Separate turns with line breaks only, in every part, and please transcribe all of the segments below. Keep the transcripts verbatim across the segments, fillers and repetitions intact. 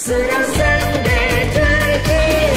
Sıra sende Türkiye.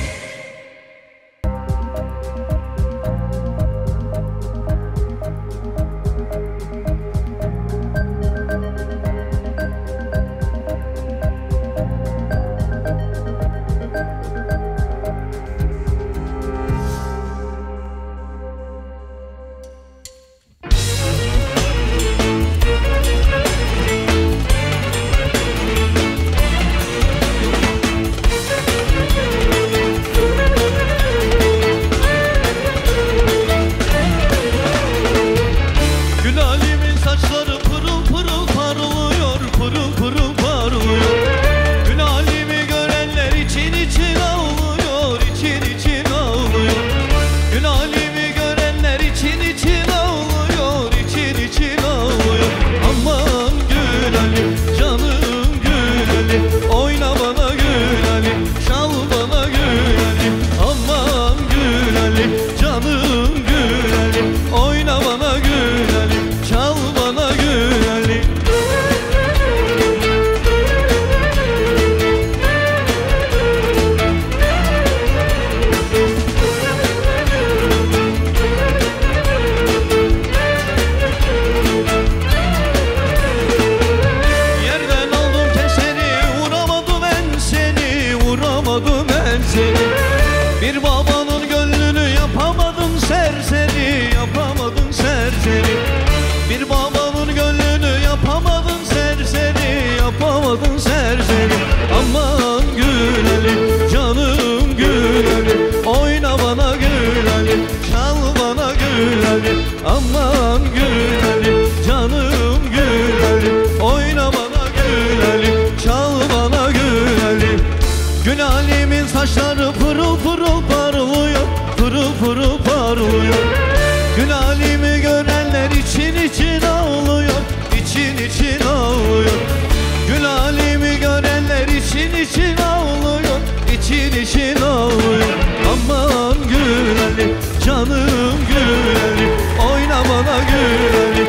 Bir babanın gönlünü yapamadın serseri, yapamadın serseri. Bir babanın gönlünü yapamadın serseri, yapamadın serseri. Aman Gül Ali, canım Gül Ali, oyna bana Gül Ali, çal bana Gül Ali. Aman Gül Ali, canım Gül Ali, oyna bana Gül Ali, çal bana Gül Ali. Gül Ali'min saçları pırıl pırıl parlıyor, pırıl pırıl parlıyor. Gül Ali'mi görenler için için ağlıyor, için için ağlıyor. Gül Ali'mi görenler için için ağlıyor, için için ağlıyor. Aman Gül Ali, canım Gül Ali, oyna bana Gül Ali,